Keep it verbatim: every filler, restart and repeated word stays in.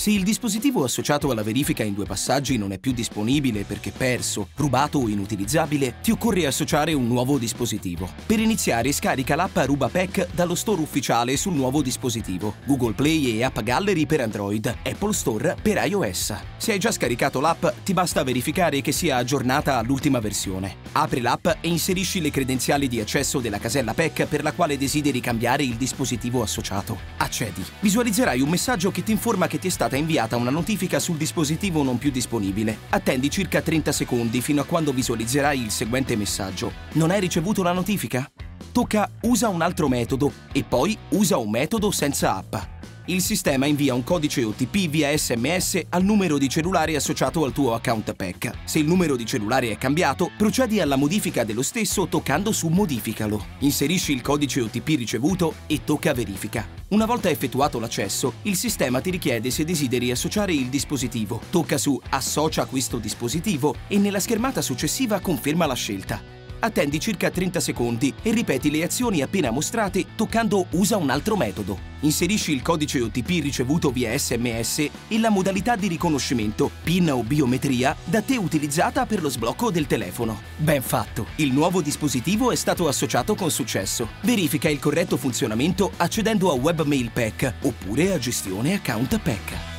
Se il dispositivo associato alla verifica in due passaggi non è più disponibile perché perso, rubato o inutilizzabile, ti occorre associare un nuovo dispositivo. Per iniziare, scarica l'app Aruba Pack dallo store ufficiale sul nuovo dispositivo, Google Play e App Gallery per Android, Apple Store per iOS. Se hai già scaricato l'app, ti basta verificare che sia aggiornata all'ultima versione. Apri l'app e inserisci le credenziali di accesso della casella Pack per la quale desideri cambiare il dispositivo associato. Accedi. Visualizzerai un messaggio che ti informa che ti è stata inviata una notifica sul dispositivo non più disponibile. Attendi circa trenta secondi fino a quando visualizzerai il seguente messaggio. Non hai ricevuto la notifica? Tocca Usa un altro metodo e poi usa un metodo senza app. Il sistema invia un codice O T P via S M S al numero di cellulare associato al tuo account Pack. Se il numero di cellulare è cambiato, procedi alla modifica dello stesso toccando su Modificalo. Inserisci il codice O T P ricevuto e tocca Verifica. Una volta effettuato l'accesso, il sistema ti richiede se desideri associare il dispositivo. Tocca su Associa questo dispositivo e nella schermata successiva conferma la scelta. Attendi circa trenta secondi e ripeti le azioni appena mostrate toccando Usa un altro metodo. Inserisci il codice O T P ricevuto via S M S e la modalità di riconoscimento, PIN o biometria, da te utilizzata per lo sblocco del telefono. Ben fatto! Il nuovo dispositivo è stato associato con successo. Verifica il corretto funzionamento accedendo a Webmail Pack oppure a Gestione Account Pack.